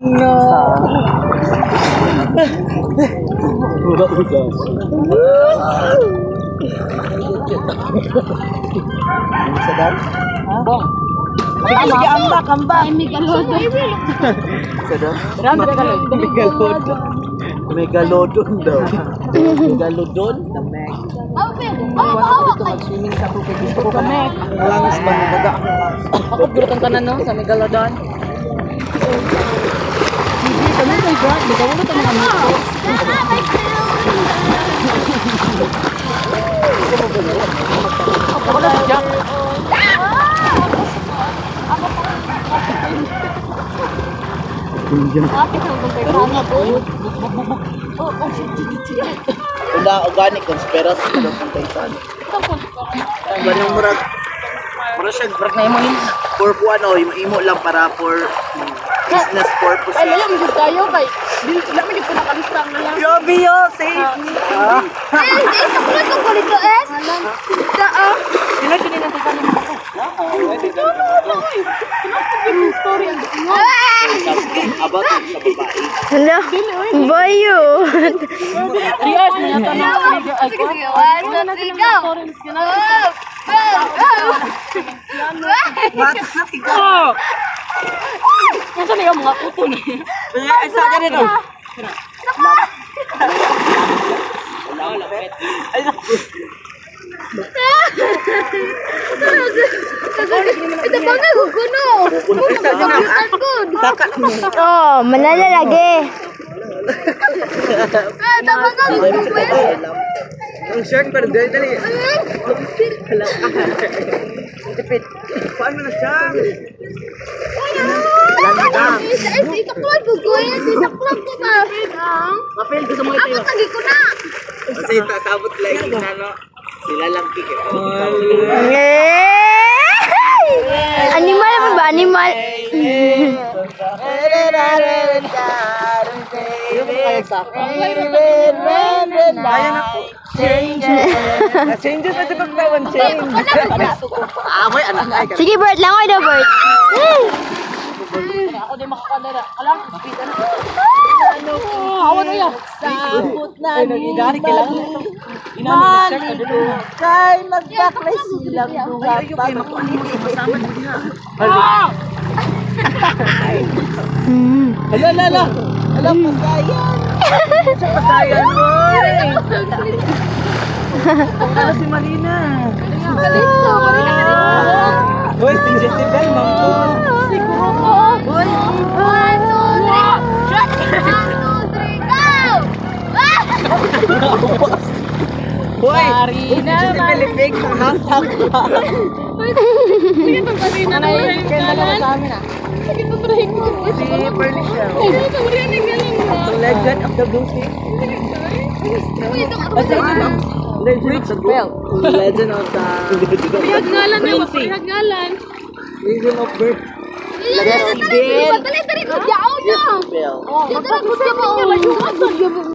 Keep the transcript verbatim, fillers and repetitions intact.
No. Sadar? Bong. Sige, ambak, ambak. Ay, Megalodon. Sadar? Megalodon. Megalodon. Megalodon daw. Megalodon? Oh, pwede. Oh, hawak kayo. Swimming sa tubig. Gusto ko kami. Langis ba? Baga. Ako gurutan ka na no sa Megalodon. Sige, kami kay Brad. Bagawa na ito mga mito. Ako na si Jack. Una organic conspiracy ko ng Titan. Ang ganyung murag murag siya Brad na imo yun. for po ano, imo lang para for business purpose. Ay, alam mo tayo kay. Alam mo yung pinakalistang na lang. Yobi yo, save me. Ah. Eh, eh, sa kulit ko kulit ko es. Sa ah. Sila din na tayo mo ako. Story ang About sa babae. Hala, bayo. Riyas niya tanong ay ko. Sige, one, two, three, go. Go, go, go. Oh. Nasaan na yung mga kuto ni? Ay sa ka dito. Ito ba nga guguno? Oh, manala lagi. Ah, tama nga guguno. Ang shark pero dali dali. Tipit. Paano na siya? Landang. Ito ko guguin. Ito ko ko ba? Mapil ko sa mga Ako tagi ko na. Kasi takabot lang yung ano. Sila lang kikit. Eh! Animal apa ba? Animal. Changes na di pagtawan change. Amoy anak ay. Sige, Bert. Langoy daw, Bert. Ako din makakalala. Alam, kapita na. Hawa na yan. Sabot na Dari kailangan ito. Inani na check ka kay magbaklay silang duha pa. Masama na diha. Hmm. Hala hala hala. Hala pagayan. Sa pagayan oy. Ano si Marina? Hoy, sensitive bell mampo. Siguro ko. One, two, three. One, two, three, go! Hoy, Marina, sensitive bell effect hashtag. Sige, itong kanina na yun. Kaya na sa amin ah. Sige, itong brahing mo. Si Pernicia. Sige, itong brahing galing mo. The legend of the blue sea. Uy, itong ako. Legend of the blue. Legend of the Payag ngalan na. Payag ngalan. Legend of bird. Dali, dali, dali. Dali, dali. Yaw na. Bell. Dali, dali. Gusto mo.